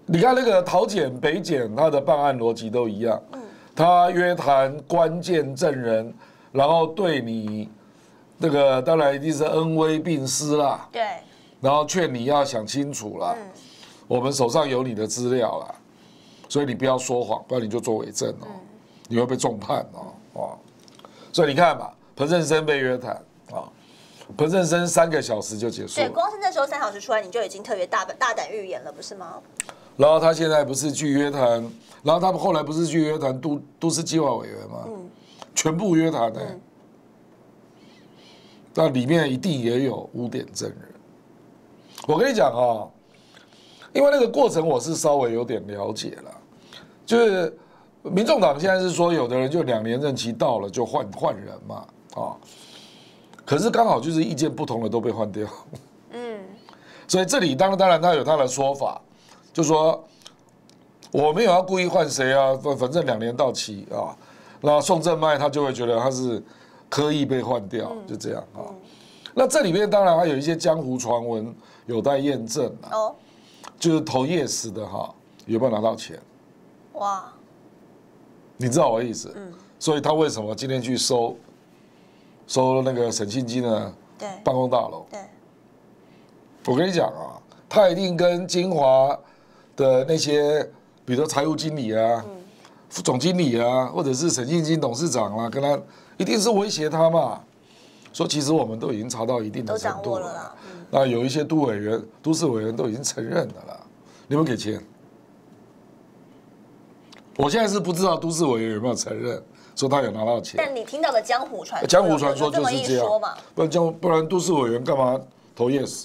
你看那个桃检、北检，他的办案逻辑都一样。他约谈关键证人，然后对你那个当然一定是恩威并施啦。 对。 然后劝你要想清楚啦。我们手上有你的资料啦，所以你不要说谎，不然你就做伪证哦，你会被重判哦。所以你看嘛，彭胜生被约谈啊，彭胜生3个小时就结束了。 对，光是那时候3小时出来，你就已经特别大胆预言了，不是吗？ 然后他现在不是去约谈，然后他们后来不是去约谈都市计划委员吗？全部约谈呢。那里面一定也有污点证人。我跟你讲啊，因为那个过程我是稍微有点了解了，就是民众党现在是说有的人就2年任期到了就换人嘛，啊，可是刚好就是意见不同的都被换掉，所以这里当然他有他的说法，就说我没有要故意换谁啊，反正2年到期啊，那宋正迈他就会觉得他是刻意被换掉，就这样啊。那这里面当然还有一些江湖传闻有待验证啊，就是投 yes 的哈，有没有拿到钱？哇，你知道我的意思？所以他为什么今天去收那个沈庆基的办公大楼？对，我跟你讲啊，他一定跟金华的那些，比如说财务经理啊、副总经理啊，或者是沈庆基董事长啊，跟他一定是威胁他嘛。说其实我们都已经查到一定的程度了啦，那有一些都市委员都已经承认了啦，你们给钱。我现在是不知道都市委员有没有承认说他有拿到钱， 但你听到的江湖传说就是这样嘛，不然都市委员干嘛投 yes？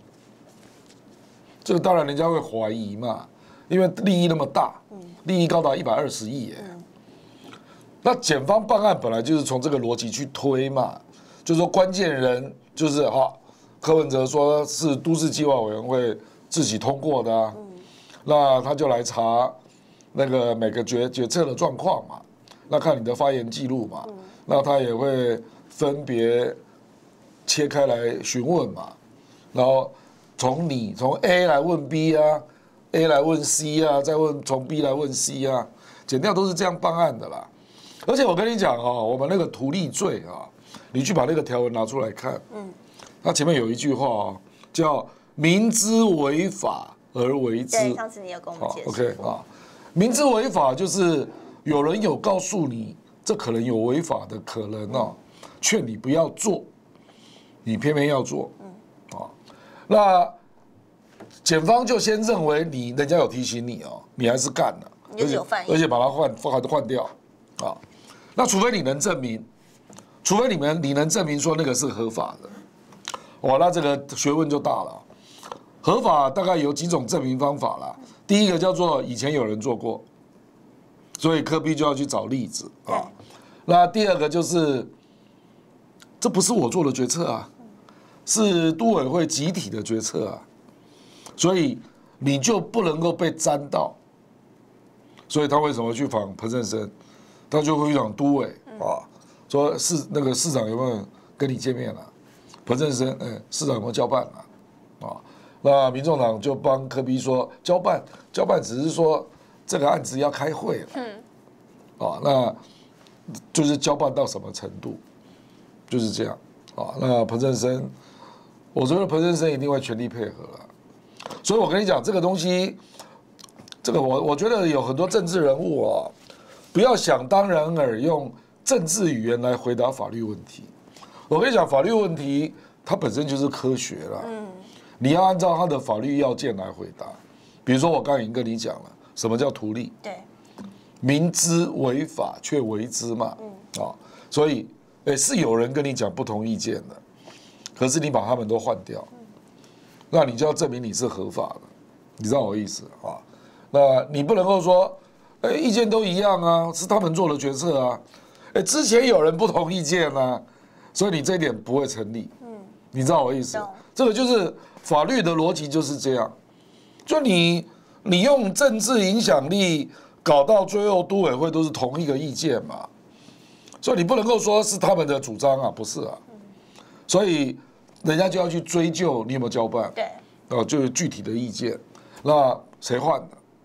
这个当然人家会怀疑嘛，因为利益那么大，利益高达120亿耶。那检方办案本来就是从这个逻辑去推嘛。就是说关键人就是柯文哲说是都市计划委员会自己通过的啊，那他就来查那个每个决策的状况嘛，那看你的发言记录嘛，那他也会分别切开来询问嘛，然后从 A 来问 B 啊 ，A 来问 C 啊，再从 B 来问 C 啊，检调都是这样办案的啦。而且我跟你讲我们那个图利罪啊。你去把那个条文拿出来看，它前面有一句话叫“明知违法而为之”。 对，上次你有跟我们解释。 OK 明知违法就是有人有告诉你这可能有违法的可能劝你不要做，你偏偏要做，那检方就先认为人家有提醒你你还是干了，而且把它换掉那除非你能证明。除非你能证明说那个是合法的，那这个学问就大了。合法大概有几种证明方法啦。第一个叫做以前有人做过，所以柯 P 就要去找例子那第二个就是这不是我做的决策啊，是都委会集体的决策啊，所以你就不能够被沾到。所以他为什么去访彭胜生？他就会去访都委说那个市长有没有跟你见面了？彭胜生，市长有没有交办了？那民众党就帮柯 P 说交办只是说这个案子要开会了，那就是交办到什么程度，就是这样那彭胜生，我觉得彭胜生一定会全力配合了。所以我跟你讲，这个东西，这个我觉得有很多政治人物不要想当然而用政治语言来回答法律问题。我跟你讲，法律问题它本身就是科学啦，你要按照它的法律要件来回答。比如说我刚才已经跟你讲了，什么叫图利？对，明知违法却为之嘛，所以是有人跟你讲不同意见的，可是你把他们都换掉，那你就要证明你是合法的，你知道我意思那你不能够说，意见都一样啊，是他们做的决策啊。之前有人不同意见啊，所以你这一点不会成立。你知道我意思？这个就是法律的逻辑就是这样。就你用政治影响力搞到最后，都委会都是同一个意见嘛，所以你不能够说是他们的主张啊，不是啊。所以人家就要去追究你有没有交办，对，就是具体的意见。那谁换的？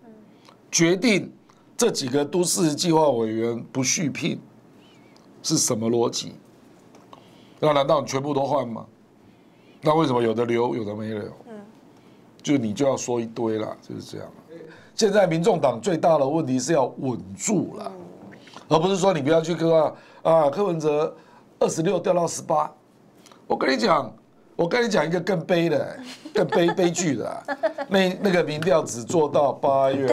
决定这几个都市计划委员不续聘是什么逻辑？那难道你全部都换吗？那为什么有的留，有的没留？就你就要说一堆啦，就是这样。现在民众党最大的问题是要稳住了，而不是说你不要去柯文哲26掉到18。我跟你讲一个更悲的、更悲剧的，那个民调只做到8月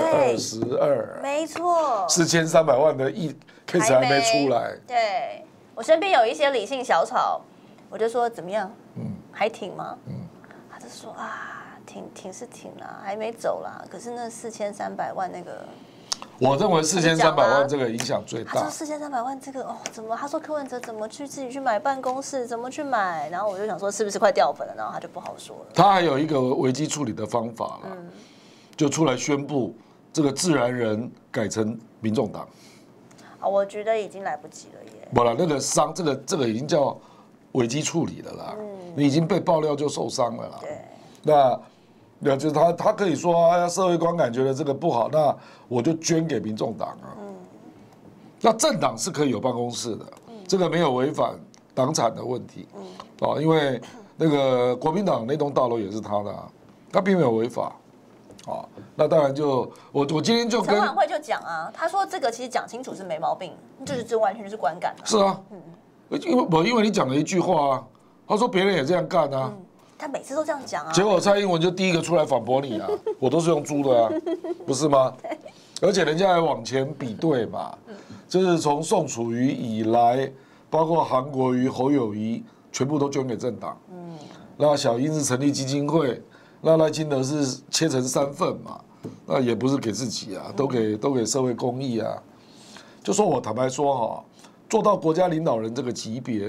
22， 没错 ，4300万的case 还没出来。 对，我身边有一些理性小草，我就说怎么样？还挺吗？他就说挺是挺啦，还没走啦。可是那4300万那个， 我认为4300万这个影响最大。 他说4300万这个怎么？他说柯文哲怎么自己去买办公室？怎么去买？然后我就想说是不是快掉粉了？然后他就不好说了。 他还有一个危机处理的方法了，就出来宣布这个自然人改成民众党。 我觉得已经来不及了耶。 不了，那个伤这个已经叫危机处理了啦，你已经被爆料就受伤了啦。对，那就是他可以说社会观感觉得这个不好，那我就捐给民众党啊。那政党是可以有办公室的，这个没有违反党产的问题。因为那个国民党那栋大楼也是他的啊，他并没有违法。那当然就我今天就跟陈婉慧就讲啊，他说这个其实讲清楚是没毛病，就是这完全就是观感。 是啊，因为你讲了一句话啊，他说别人也这样干啊。 他每次都这样讲啊， 结果蔡英文就第一个出来反驳你啊，我都是用租的啊，不是吗？而且人家还往前比对嘛，就是从宋楚瑜以来，包括韩国瑜、侯友宜，全部都捐给政党。那小英是成立基金会，那赖清德是切成3份嘛，那也不是给自己啊，都给社会公益啊。就说我坦白说做到国家领导人这个级别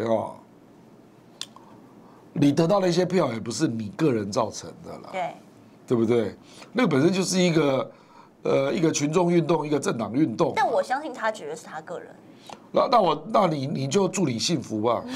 你得到的一些票也不是你个人造成的啦，对不对？那个本身就是一个群众运动，一个政党运动。 但我相信他觉得是他个人。 那你就祝你幸福吧。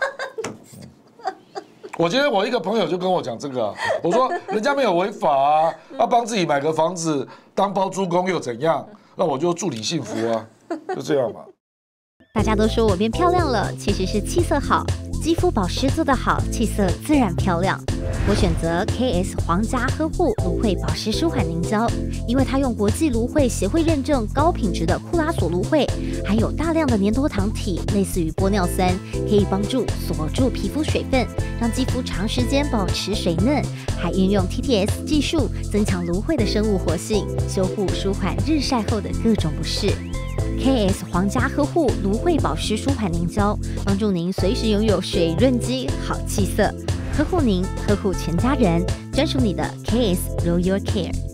我今天我一个朋友就跟我讲这个我说人家没有违法啊，帮自己买个房子当包租公又怎样？那我就祝你幸福啊，就这样嘛。 大家都说我变漂亮了，其实是气色好，肌肤保湿做得好，气色自然漂亮。我选择 KS 皇家呵护芦荟保湿舒缓凝胶，因为它用国际芦荟协会认证高品质的库拉索芦荟，含有大量的粘多糖体，类似于玻尿酸，可以帮助锁住皮肤水分，让肌肤长时间保持水嫩，还运用 TTS 技术增强芦荟的生物活性，修护舒缓日晒后的各种不适。KS 皇家呵护芦荟保湿舒缓凝胶，帮助您随时拥有水润肌好气色，呵护您，呵护全家人，专属你的 KS Royal Care。